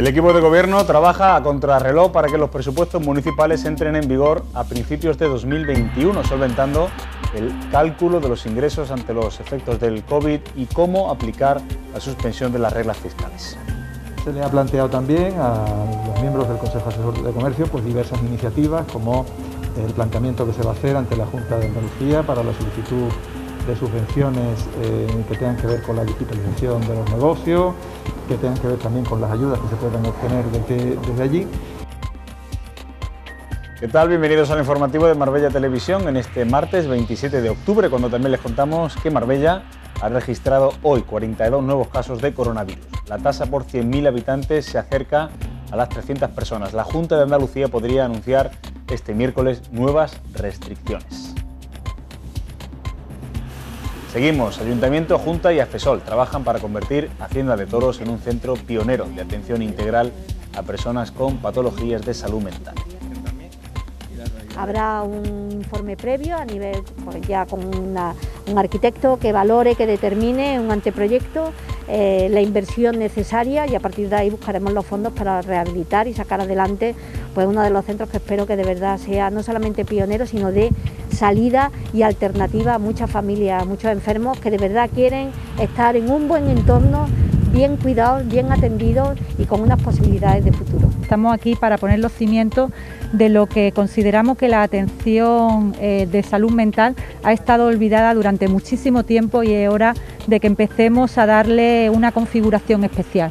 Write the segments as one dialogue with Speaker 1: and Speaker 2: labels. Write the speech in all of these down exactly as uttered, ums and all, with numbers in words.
Speaker 1: El equipo de gobierno trabaja a contrarreloj para que los presupuestos municipales entren en vigor a principios de dos mil veintiuno, solventando el cálculo de los ingresos ante los efectos del COVID y cómo aplicar la suspensión de las reglas fiscales.
Speaker 2: Se le ha planteado también a los miembros del Consejo Asesor de Comercio pues diversas iniciativas, como el planteamiento que se va a hacer ante la Junta de Andalucía para la solicitud de subvenciones eh, que tengan que ver con la digitalización de los negocios, que tengan que ver también con las ayudas que se puedan obtener desde, desde allí.
Speaker 1: ¿Qué tal? Bienvenidos al informativo de Marbella Televisión en este martes veintisiete de octubre, cuando también les contamos que Marbella ha registrado hoy cuarenta y dos nuevos casos de coronavirus. La tasa por cien mil habitantes se acerca a las trescientas personas. La Junta de Andalucía podría anunciar este miércoles nuevas restricciones. Seguimos. Ayuntamiento, Junta y AFESOL trabajan para convertir Hacienda de Toros en un centro pionero de atención integral a personas con patologías de salud mental.
Speaker 3: Habrá un informe previo a nivel, pues ya con una, un arquitecto que valore, que determine un anteproyecto, eh, la inversión necesaria, y a partir de ahí buscaremos los fondos para rehabilitar y sacar adelante pues uno de los centros que espero que de verdad sea no solamente pionero, sino de salida y alternativa a muchas familias, a muchos enfermos que de verdad quieren estar en un buen entorno, bien cuidados, bien atendidos y con unas posibilidades de futuro.
Speaker 4: Estamos aquí para poner los cimientos de lo que consideramos que la atención eh, de salud mental ha estado olvidada durante muchísimo tiempo, y es hora de que empecemos a darle una configuración especial.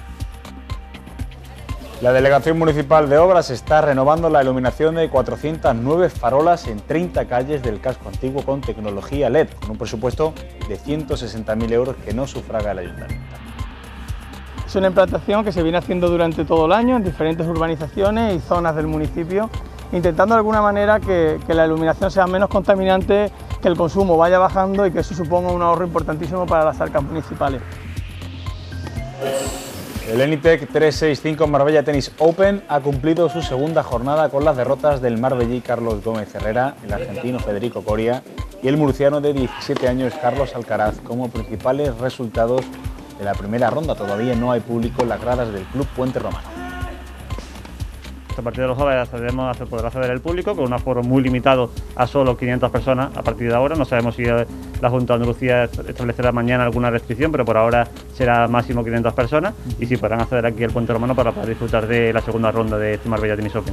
Speaker 1: La Delegación Municipal de Obras está renovando la iluminación de cuatrocientas nueve farolas en treinta calles del casco antiguo con tecnología L E D, con un presupuesto de ciento sesenta mil euros que no sufraga el Ayuntamiento.
Speaker 5: Es una implantación que se viene haciendo durante todo el año en diferentes urbanizaciones y zonas del municipio, intentando de alguna manera que, que la iluminación sea menos contaminante, que el consumo vaya bajando y que eso suponga un ahorro importantísimo para las arcas municipales.
Speaker 1: El Enitec trescientos sesenta y cinco Marbella Tennis Open ha cumplido su segunda jornada con las derrotas del marbellí Carlos Gómez Herrera, el argentino Federico Coria y el murciano de diecisiete años Carlos Alcaraz como principales resultados de la primera ronda. Todavía no hay público en las gradas del Club Puente Romano.
Speaker 6: A partir de los jueves accedemos, podrá acceder el público con un aforo muy limitado a solo quinientas personas a partir de ahora. No sabemos si la Junta de Andalucía establecerá mañana alguna restricción, pero por ahora será máximo quinientas personas y sí podrán acceder aquí al Puente Romano para poder disfrutar de la segunda ronda de este Marbella Tennis Open.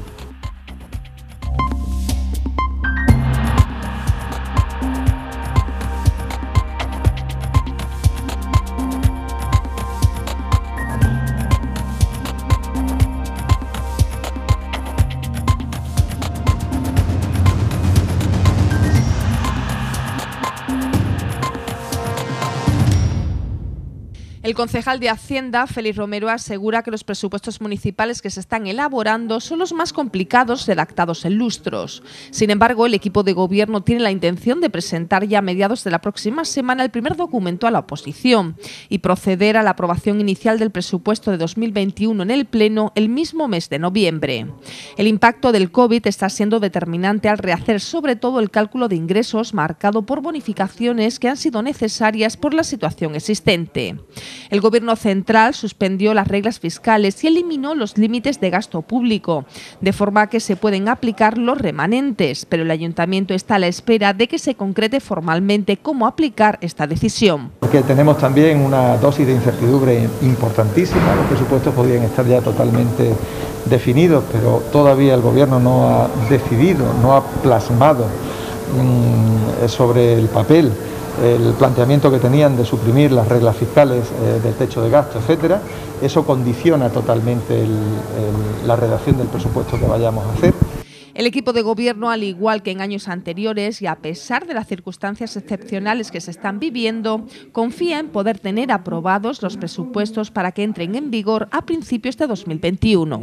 Speaker 7: El concejal de Hacienda, Félix Romero, asegura que los presupuestos municipales que se están elaborando son los más complicados redactados en lustros. Sin embargo, el equipo de gobierno tiene la intención de presentar ya a mediados de la próxima semana el primer documento a la oposición y proceder a la aprobación inicial del presupuesto de dos mil veintiuno en el Pleno el mismo mes de noviembre. El impacto del COVID está siendo determinante al rehacer sobre todo el cálculo de ingresos marcado por bonificaciones que han sido necesarias por la situación existente. El Gobierno central suspendió las reglas fiscales y eliminó los límites de gasto público, de forma que se pueden aplicar los remanentes, pero el Ayuntamiento está a la espera de que se concrete formalmente cómo aplicar esta decisión.
Speaker 2: Porque tenemos también una dosis de incertidumbre importantísima. Los presupuestos podrían estar ya totalmente definidos, pero todavía el Gobierno no ha decidido, no ha plasmado mmm, sobre el papel el planteamiento que tenían de suprimir las reglas fiscales eh, del techo de gasto, etcétera. Eso condiciona totalmente el, el, la redacción del presupuesto que vayamos a hacer.
Speaker 7: El equipo de gobierno, al igual que en años anteriores y a pesar de las circunstancias excepcionales que se están viviendo, confía en poder tener aprobados los presupuestos para que entren en vigor a principios de dos mil veintiuno.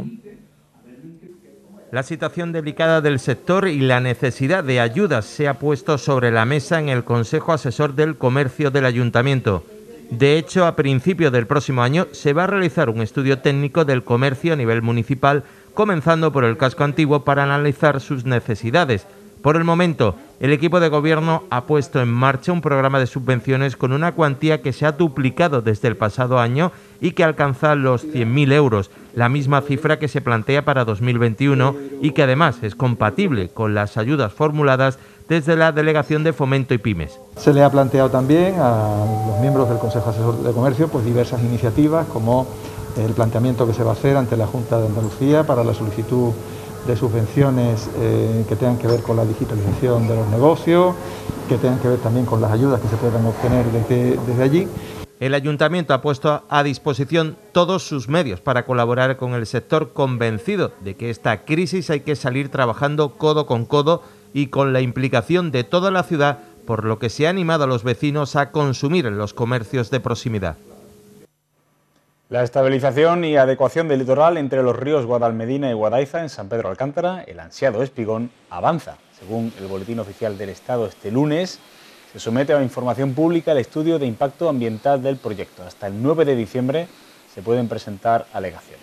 Speaker 8: La situación delicada del sector y la necesidad de ayudas se ha puesto sobre la mesa en el Consejo Asesor del Comercio del Ayuntamiento. De hecho, a principios del próximo año se va a realizar un estudio técnico del comercio a nivel municipal, comenzando por el casco antiguo para analizar sus necesidades. Por el momento, el equipo de gobierno ha puesto en marcha un programa de subvenciones con una cuantía que se ha duplicado desde el pasado año y que alcanza los cien mil euros. la misma cifra que se plantea para dos mil veintiuno y que además es compatible con las ayudas formuladas desde la Delegación de Fomento y Pymes.
Speaker 2: Se le ha planteado también a los miembros del Consejo Asesor de Comercio pues diversas iniciativas, como el planteamiento que se va a hacer ante la Junta de Andalucía para la solicitud de subvenciones eh, que tengan que ver con la digitalización de los negocios, que tengan que ver también con las ayudas que se puedan obtener desde, desde allí.
Speaker 8: El Ayuntamiento ha puesto a disposición todos sus medios para colaborar con el sector, convencido de que esta crisis hay que salir trabajando codo con codo y con la implicación de toda la ciudad, por lo que se ha animado a los vecinos a consumir en los comercios de proximidad.
Speaker 1: La estabilización y adecuación del litoral entre los ríos Guadalmedina y Guadaiza en San Pedro Alcántara, el ansiado espigón, avanza. Según el Boletín Oficial del Estado, este lunes se somete a información pública el estudio de impacto ambiental del proyecto. Hasta el nueve de diciembre se pueden presentar alegaciones.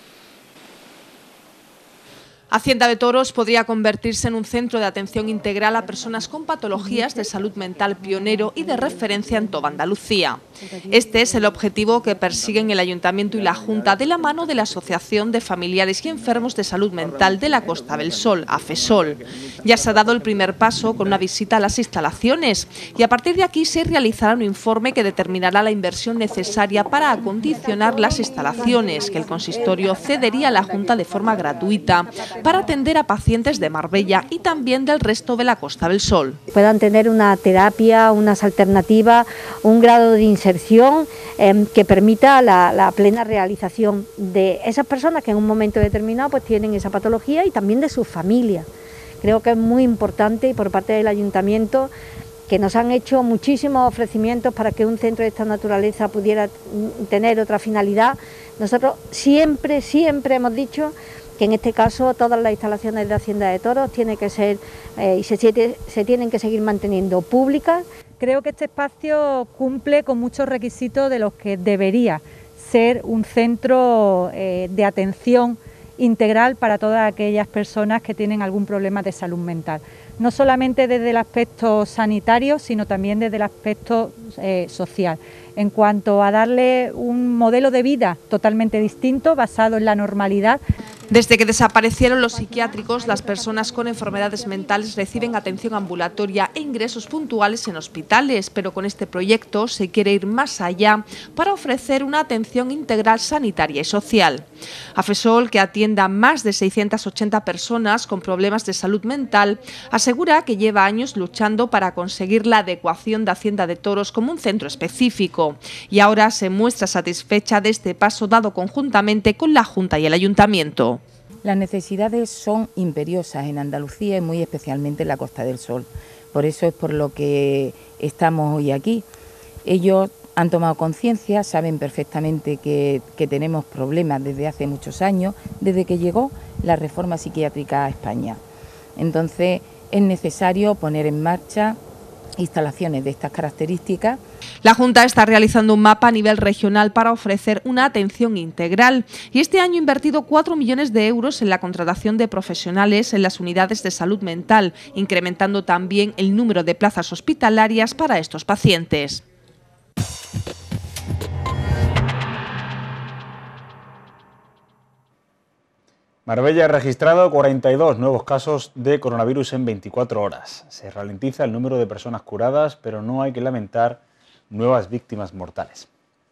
Speaker 7: Hacienda de Toros podría convertirse en un centro de atención integral a personas con patologías de salud mental pionero y de referencia en toda Andalucía. Este es el objetivo que persiguen el Ayuntamiento y la Junta de la mano de la Asociación de Familiares y Enfermos de Salud Mental de la Costa del Sol, AFESOL. Ya se ha dado el primer paso con una visita a las instalaciones y a partir de aquí se realizará un informe que determinará la inversión necesaria para acondicionar las instalaciones, que el consistorio cedería a la Junta de forma gratuita, para atender a pacientes de Marbella y también del resto de la Costa del Sol.
Speaker 3: Puedan tener una terapia, unas alternativas, un grado de inserción eh, que permita la, la plena realización de esas personas que en un momento determinado pues tienen esa patología y también de sus familias. Creo que es muy importante y por parte del Ayuntamiento, que nos han hecho muchísimos ofrecimientos para que un centro de esta naturaleza pudiera tener otra finalidad. Nosotros siempre, siempre hemos dicho que en este caso todas las instalaciones de Hacienda de Toros tienen que ser eh, y se, se tienen que seguir manteniendo públicas.
Speaker 4: Creo que este espacio cumple con muchos requisitos de los que debería ser un centro eh, de atención integral para todas aquellas personas que tienen algún problema de salud mental. No solamente desde el aspecto sanitario, sino también desde el aspecto eh, social. En cuanto a darle un modelo de vida totalmente distinto, basado en la normalidad.
Speaker 7: Desde que desaparecieron los psiquiátricos, las personas con enfermedades mentales reciben atención ambulatoria e ingresos puntuales en hospitales, pero con este proyecto se quiere ir más allá para ofrecer una atención integral sanitaria y social. AFESOL, que atiende a más de seiscientas ochenta personas con problemas de salud mental, asegura que lleva años luchando para conseguir la adecuación de Hacienda de Toros como un centro específico y ahora se muestra satisfecha de este paso dado conjuntamente con la Junta y el Ayuntamiento.
Speaker 9: Las necesidades son imperiosas en Andalucía y muy especialmente en la Costa del Sol. Por eso es por lo que estamos hoy aquí. Ellos han tomado conciencia, saben perfectamente que, que tenemos problemas desde hace muchos años, desde que llegó la reforma psiquiátrica a España. Entonces es necesario poner en marcha instalaciones de estas características.
Speaker 7: La Junta está realizando un mapa a nivel regional para ofrecer una atención integral y este año ha invertido cuatro millones de euros en la contratación de profesionales en las unidades de salud mental, incrementando también el número de plazas hospitalarias para estos pacientes.
Speaker 1: Marbella ha registrado cuarenta y dos nuevos casos de coronavirus en veinticuatro horas. Se ralentiza el número de personas curadas, pero no hay que lamentar nuevas víctimas mortales.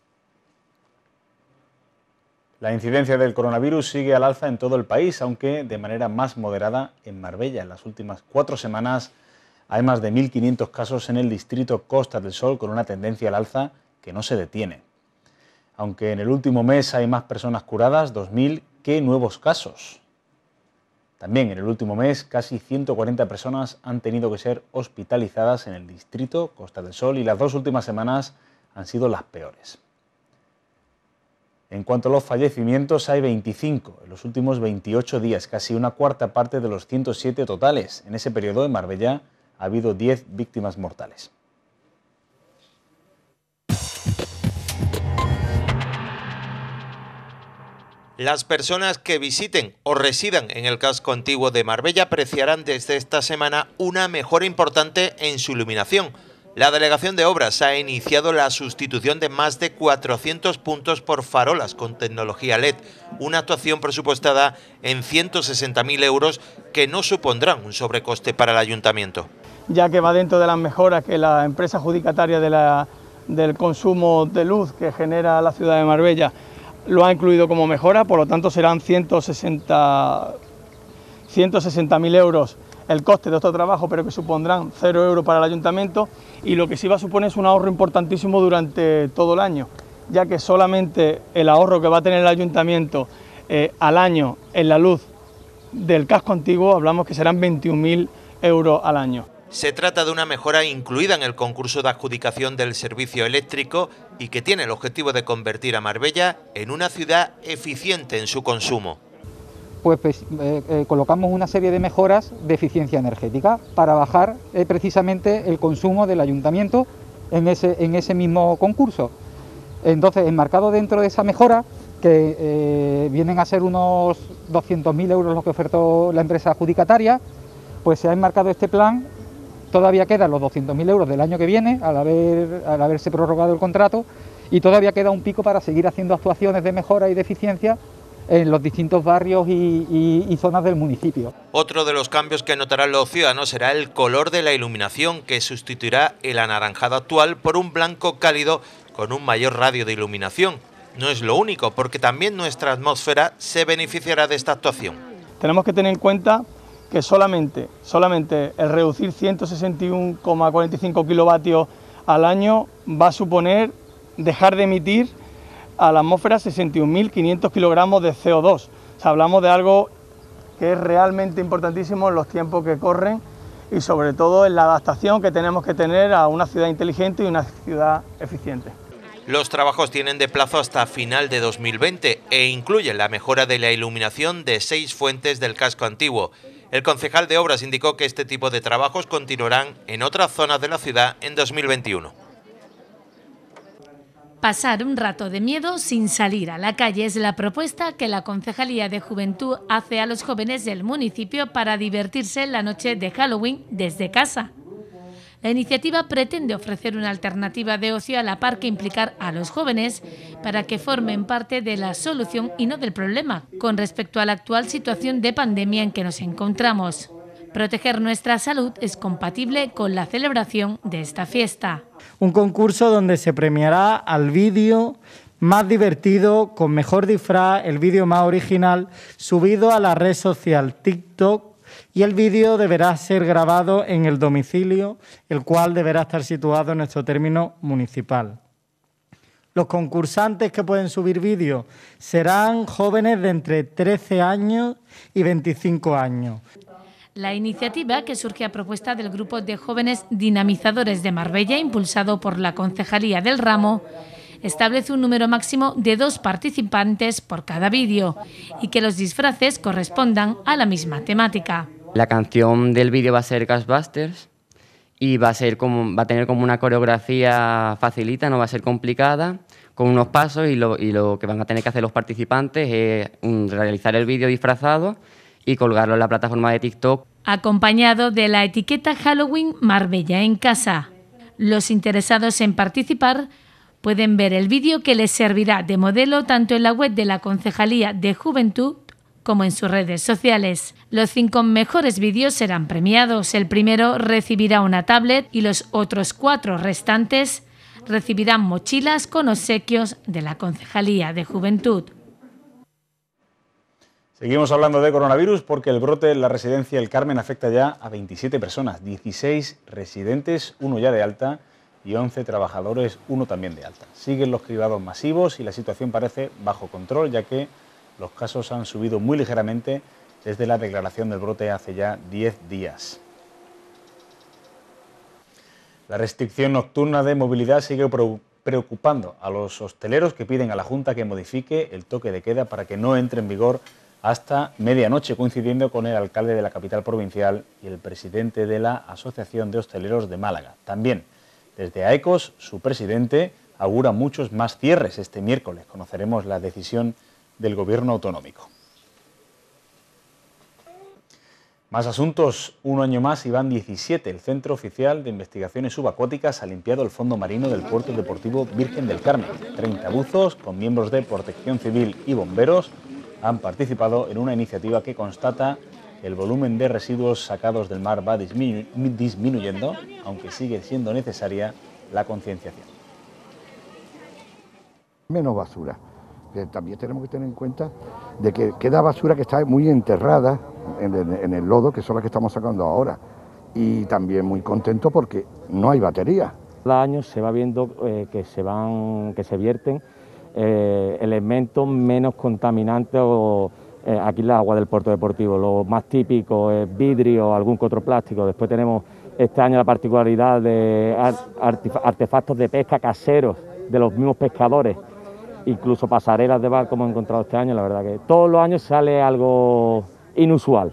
Speaker 1: La incidencia del coronavirus sigue al alza en todo el país, aunque de manera más moderada en Marbella. En las últimas cuatro semanas hay más de mil quinientos casos en el distrito Costa del Sol, con una tendencia al alza que no se detiene. Aunque en el último mes hay más personas curadas, dos mil, que nuevos casos. También en el último mes casi ciento cuarenta personas han tenido que ser hospitalizadas en el distrito Costa del Sol y las dos últimas semanas han sido las peores. En cuanto a los fallecimientos, hay veinticinco en los últimos veintiocho días, casi una cuarta parte de los ciento siete totales. En ese periodo en Marbella ha habido diez víctimas mortales.
Speaker 8: Las personas que visiten o residan en el casco antiguo de Marbella apreciarán desde esta semana una mejora importante en su iluminación. La Delegación de Obras ha iniciado la sustitución de más de cuatrocientos puntos por farolas con tecnología L E D, una actuación presupuestada en ciento sesenta mil euros que no supondrán un sobrecoste para el ayuntamiento.
Speaker 5: Ya que va dentro de las mejoras que la empresa adjudicataria de la, del consumo de luz que genera la ciudad de Marbella lo ha incluido como mejora, por lo tanto serán ciento sesenta mil euros el coste de estos trabajos, pero que supondrán cero euros para el ayuntamiento, y lo que sí va a suponer es un ahorro importantísimo durante todo el año, ya que solamente el ahorro que va a tener el ayuntamiento eh, al año en la luz del casco antiguo, hablamos que serán veintiún mil euros al año.
Speaker 8: Se trata de una mejora incluida en el concurso de adjudicación del servicio eléctrico y que tiene el objetivo de convertir a Marbella en una ciudad eficiente en su consumo.
Speaker 10: Pues, pues eh, eh, colocamos una serie de mejoras de eficiencia energética para bajar eh, precisamente el consumo del ayuntamiento en ese, en ese mismo concurso. Entonces, enmarcado dentro de esa mejora, que eh, vienen a ser unos doscientos mil euros lo que ofertó la empresa adjudicataria, pues se ha enmarcado este plan. Todavía quedan los doscientos mil euros del año que viene, al, haber, al haberse prorrogado el contrato, y todavía queda un pico para seguir haciendo actuaciones de mejora y de eficiencia en los distintos barrios y, y, y zonas del municipio.
Speaker 8: Otro de los cambios que notarán los ciudadanos será el color de la iluminación, que sustituirá el anaranjado actual por un blanco cálido con un mayor radio de iluminación. No es lo único, porque también nuestra atmósfera se beneficiará de esta actuación.
Speaker 5: Tenemos que tener en cuenta que solamente, solamente el reducir ciento sesenta y uno coma cuarenta y cinco kilovatios al año va a suponer dejar de emitir a la atmósfera sesenta y un mil quinientos kilogramos de C O dos. O sea, hablamos de algo que es realmente importantísimo en los tiempos que corren y sobre todo en la adaptación que tenemos que tener a una ciudad inteligente y una ciudad eficiente.
Speaker 8: Los trabajos tienen de plazo hasta final de dos mil veinte e incluyen la mejora de la iluminación de seis fuentes del casco antiguo. El concejal de Obras indicó que este tipo de trabajos continuarán en otras zonas de la ciudad en dos mil veintiuno.
Speaker 11: Pasar un rato de miedo sin salir a la calle es la propuesta que la Concejalía de Juventud hace a los jóvenes del municipio para divertirse en la noche de Halloween desde casa. La iniciativa pretende ofrecer una alternativa de ocio a la par que implicar a los jóvenes para que formen parte de la solución y no del problema con respecto a la actual situación de pandemia en que nos encontramos. Proteger nuestra salud es compatible con la celebración de esta fiesta.
Speaker 12: Un concurso donde se premiará al vídeo más divertido, con mejor disfraz, el vídeo más original, subido a la red social TikTok, y el vídeo deberá ser grabado en el domicilio, el cual deberá estar situado en nuestro término municipal. Los concursantes que pueden subir vídeos serán jóvenes de entre trece años y veinticinco años.
Speaker 11: La iniciativa, que surge a propuesta del Grupo de Jóvenes Dinamizadores de Marbella, impulsado por la Concejalía del Ramo, establece un número máximo de dos participantes por cada vídeo y que los disfraces correspondan a la misma temática.
Speaker 13: La canción del vídeo va a ser Ghostbusters y va a, ser como, va a tener como una coreografía facilita, no va a ser complicada, con unos pasos, y lo, y lo que van a tener que hacer los participantes es um, realizar el vídeo disfrazado y colgarlo en la plataforma de TikTok.
Speaker 11: Acompañado de la etiqueta Halloween Marbella en casa. Los interesados en participar pueden ver el vídeo, que les servirá de modelo tanto en la web de la Concejalía de Juventud como en sus redes sociales. Los cinco mejores vídeos serán premiados. El primero recibirá una tablet y los otros cuatro restantes recibirán mochilas con obsequios de la Concejalía de Juventud.
Speaker 1: Seguimos hablando de coronavirus porque el brote en la residencia El Carmen afecta ya a veintisiete personas, dieciséis residentes, uno ya de alta, y once trabajadores, uno también de alta. Siguen los cribados masivos y la situación parece bajo control, ya que los casos han subido muy ligeramente desde la declaración del brote hace ya diez días. La restricción nocturna de movilidad sigue preocupando a los hosteleros, que piden a la Junta que modifique el toque de queda para que no entre en vigor hasta medianoche, coincidiendo con el alcalde de la capital provincial y el presidente de la Asociación de Hosteleros de Málaga. También desde AECOS, su presidente augura muchos más cierres. Este miércoles conoceremos la decisión del Gobierno autonómico. Más asuntos. Un año más y van diecisiete. El Centro Oficial de Investigaciones Subacuáticas ha limpiado el fondo marino del Puerto Deportivo Virgen del Carmen. treinta buzos, con miembros de Protección Civil y bomberos, han participado en una iniciativa que constata que el volumen de residuos sacados del mar va disminu- disminuyendo, aunque sigue siendo necesaria la concienciación.
Speaker 14: Menos basura. Que también tenemos que tener en cuenta de que queda basura que está muy enterrada en el, en el lodo, que son las que estamos sacando ahora. Y también muy contento porque no hay batería.
Speaker 15: Cada año se va viendo eh, que se van, que se vierten eh, elementos menos contaminantes o eh, aquí en la agua del puerto deportivo. Lo más típico es vidrio, algún que otro plástico. Después tenemos este año la particularidad de artefactos de pesca caseros de los mismos pescadores. Incluso pasarelas de barco hemos encontrado este año. La verdad que todos los años sale algo inusual.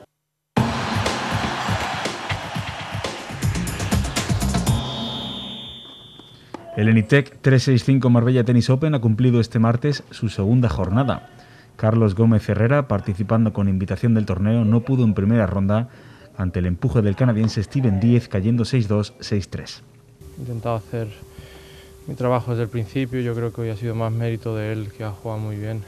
Speaker 1: El Enitec trescientos sesenta y cinco Marbella Tennis Open ha cumplido este martes su segunda jornada. Carlos Gómez Herrera, participando con invitación del torneo, no pudo en primera ronda ante el empuje del canadiense Steven Díez, cayendo seis dos, seis tres.
Speaker 16: He intentado hacer mi trabajo desde el principio. Yo creo que hoy ha sido más mérito de él, que ha jugado muy bien.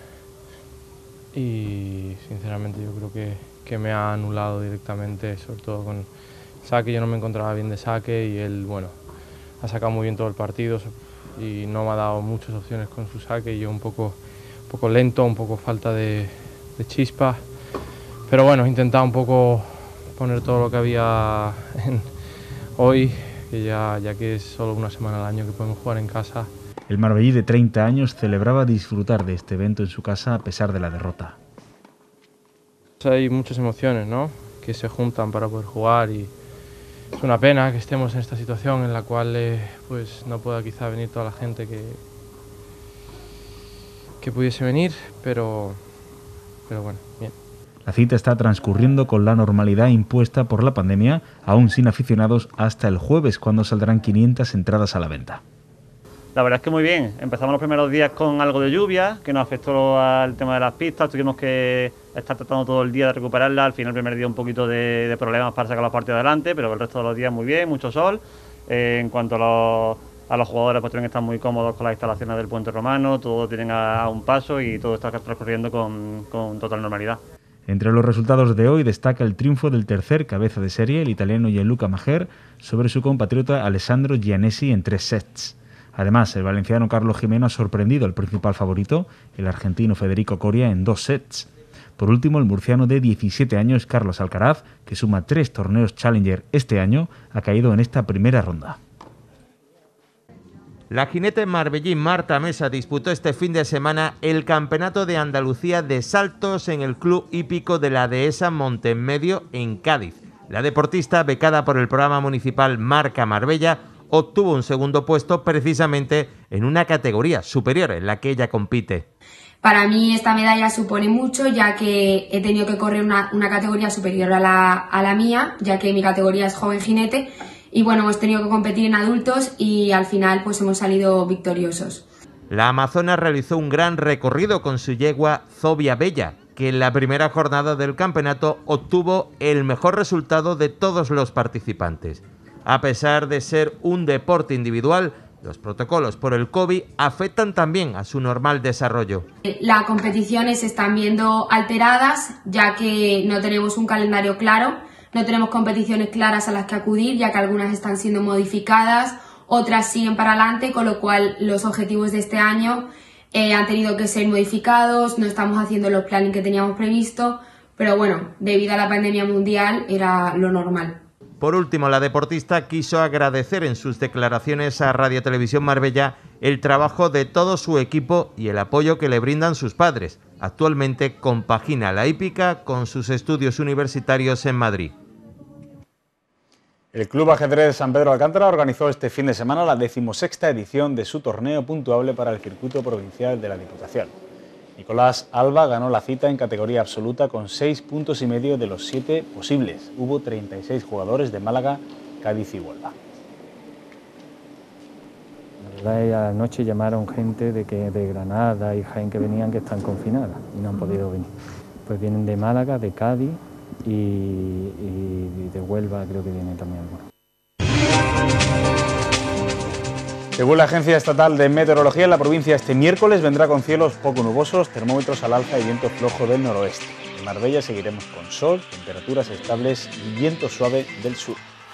Speaker 16: Y sinceramente yo creo que, que me ha anulado directamente, sobre todo con saque. Yo no me encontraba bien de saque y él, bueno, ha sacado muy bien todo el partido y no me ha dado muchas opciones con su saque. Y yo un poco, un poco lento, un poco falta de, de chispa. Pero bueno, he intentado un poco poner todo lo que había en, hoy, que ya, ya que es solo una semana al año que podemos jugar en casa.
Speaker 1: El marbellí de treinta años celebraba disfrutar de este evento en su casa a pesar de la derrota.
Speaker 16: Hay muchas emociones, ¿no?, que se juntan para poder jugar y es una pena que estemos en esta situación en la cual eh, pues no pueda quizá venir toda la gente que, que pudiese venir, pero, pero bueno, bien.
Speaker 1: La cita está transcurriendo con la normalidad impuesta por la pandemia, aún sin aficionados, hasta el jueves, cuando saldrán quinientas entradas a la venta.
Speaker 6: La verdad es que muy bien. Empezamos los primeros días con algo de lluvia, que nos afectó al tema de las pistas. Tuvimos que estar tratando todo el día de recuperarla. Al final, el primer día un poquito de, de problemas para sacar los partidos adelante, pero el resto de los días muy bien, mucho sol. Eh, en cuanto a los, a los jugadores, pues tienen que estar muy cómodos con las instalaciones del Puente Romano. Todo tienen a, a un paso y todo está transcurriendo con, con total normalidad.
Speaker 1: Entre los resultados de hoy destaca el triunfo del tercer cabeza de serie, el italiano Gianluca Maher, sobre su compatriota Alessandro Giannessi en tres sets. Además, el valenciano Carlos Jimeno ha sorprendido al principal favorito, el argentino Federico Coria, en dos sets. Por último, el murciano de diecisiete años, Carlos Alcaraz, que suma tres torneos Challenger este año, ha caído en esta primera ronda.
Speaker 8: La jinete marbellí Marta Mesa disputó este fin de semana el Campeonato de Andalucía de Saltos en el Club Hípico de la Dehesa Montemedio en Cádiz. La deportista, becada por el programa municipal Marca Marbella, obtuvo un segundo puesto precisamente en una categoría superior en la que ella compite.
Speaker 17: Para mí esta medalla supone mucho, ya que he tenido que correr una, una categoría superior a la, a la mía, ya que mi categoría es joven jinete, y bueno, hemos tenido que competir en adultos y al final pues hemos salido victoriosos.
Speaker 8: La amazona realizó un gran recorrido con su yegua Zobia Bella, que en la primera jornada del campeonato obtuvo el mejor resultado de todos los participantes. A pesar de ser un deporte individual, los protocolos por el COVID afectan también a su normal desarrollo.
Speaker 17: Las competiciones se están viendo alteradas, ya que no tenemos un calendario claro, no tenemos competiciones claras a las que acudir, ya que algunas están siendo modificadas, otras siguen para adelante, con lo cual los objetivos de este año eh, han tenido que ser modificados, no estamos haciendo los planes que teníamos previsto, pero bueno, debido a la pandemia mundial era lo normal.
Speaker 8: Por último, la deportista quiso agradecer en sus declaraciones a Radio Televisión Marbella el trabajo de todo su equipo y el apoyo que le brindan sus padres. Actualmente compagina la hípica con sus estudios universitarios en Madrid.
Speaker 1: El Club Ajedrez San Pedro de Alcántara organizó este fin de semana la decimosexta edición de su torneo puntuable para el circuito provincial de la Diputación. Nicolás Alba ganó la cita en categoría absoluta con seis puntos y medio de los siete posibles. Hubo treinta y seis jugadores de Málaga, Cádiz y Huelva.
Speaker 18: La verdad, anoche llamaron gente de, que, de Granada y Jaén que venían que están confinadas y no han podido venir. Pues vienen de Málaga, de Cádiz, y, y de Huelva creo que viene también alguno.
Speaker 1: Según la Agencia Estatal de Meteorología, en la provincia este miércoles vendrá con cielos poco nubosos, termómetros al alza y viento flojo del noroeste. En Marbella seguiremos con sol, temperaturas estables y viento suave del sur.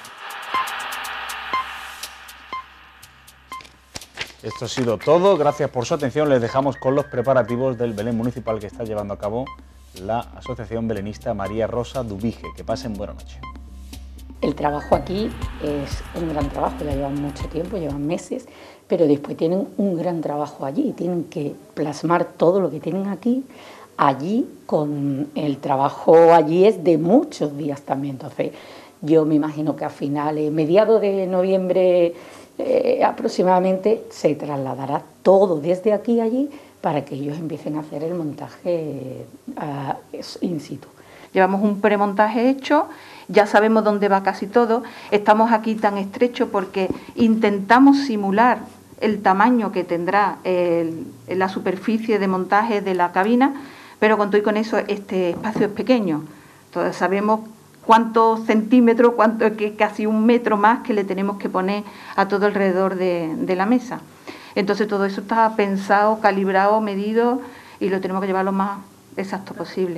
Speaker 1: Esto ha sido todo, gracias por su atención. Les dejamos con los preparativos del Belén municipal que está llevando a cabo la Asociación Belenista María Rosa Dubige. Que pasen buena noche.
Speaker 19: El trabajo aquí es un gran trabajo, ya llevan mucho tiempo, llevan meses, pero después tienen un gran trabajo allí, tienen que plasmar todo lo que tienen aquí, allí, con el trabajo allí es de muchos días también. Entonces yo me imagino que a finales, mediados de noviembre eh, aproximadamente, se trasladará todo desde aquí a allí para que ellos empiecen a hacer el montaje uh, in situ.
Speaker 20: Llevamos un premontaje hecho, ya sabemos dónde va casi todo. Estamos aquí tan estrecho porque intentamos simular el tamaño que tendrá el, la superficie de montaje de la cabina, pero con todo y con eso este espacio es pequeño. Entonces sabemos cuántos centímetros, cuánto, que casi un metro más que le tenemos que poner a todo alrededor de, de la mesa. Entonces todo eso está pensado, calibrado, medido y lo tenemos que llevar lo más exacto posible.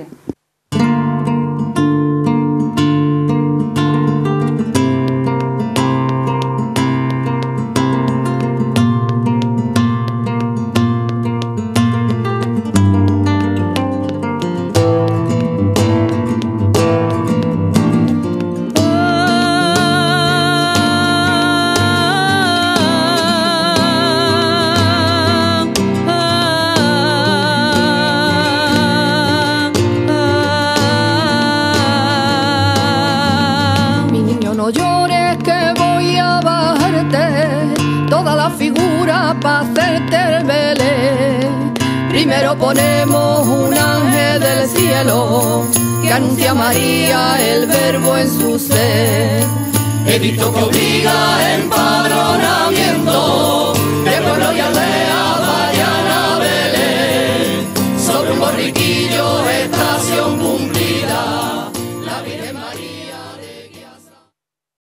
Speaker 21: Primero ponemos un ángel del cielo que anuncia a María el verbo en su ser. Edicto que obliga empadronamiento.